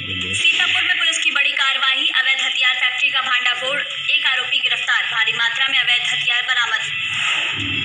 सीतापुर में पुलिस की बड़ी कार्रवाई, अवैध हथियार फैक्ट्री का भांडाफोड़, एक आरोपी गिरफ्तार, भारी मात्रा में अवैध हथियार बरामद।